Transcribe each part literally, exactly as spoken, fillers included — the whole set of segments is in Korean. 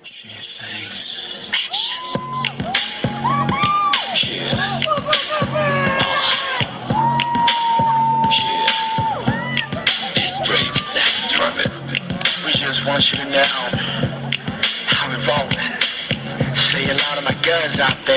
She sings action. Yeah. Yeah. It's brave Zach Drummond. We just want you to know how we rollin'. Say a lot of my guns out there.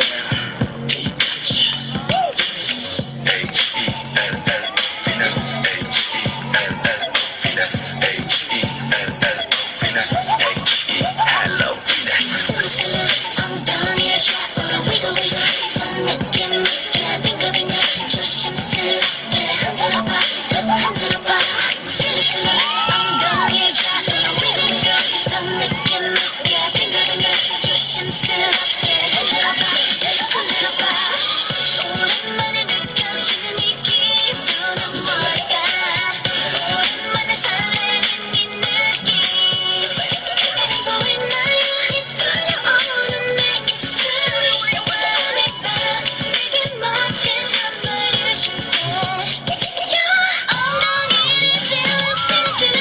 H E L L Venus, H E L L Venus, H E L L Venus, H E Hello Venus. 엉덩이를 좌우로 wiggle wiggle 던 느낌 있게 빙글빙글 조심스럽게 흔들어봐 흔들어봐 슬슬 엉덩이를 좌우로 wiggle wiggle 던 느낌 있게 빙글빙글 조심스럽게 흔들어봐 흔들어봐 오랜만에 느껴지는 이 기분은 뭘까 오랜만에 설레는 이 느낌 그대는 보이나요 이 떨려오는 내 입술이 꺼내봐 내게 멋진 선물을 줄게 엉덩이를 찔찔찔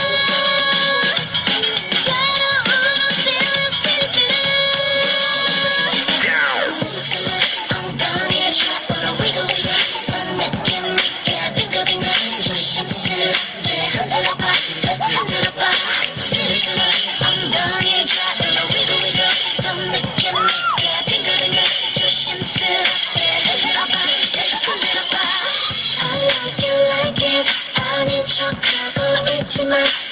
새로운 찔찔찔 슬슬 엉덩이를 좌우로 wiggle wiggle 던 느낌 있게 빙글빙글 조심스럽게 흔들어봐 흔들어봐 슬슬 엉덩이를 좌우로 wiggle wiggle 던 느낌 있게 빙글빙글 조심스럽게 흔들어봐 흔들어봐 I like it like it 아닌 척하고 있지만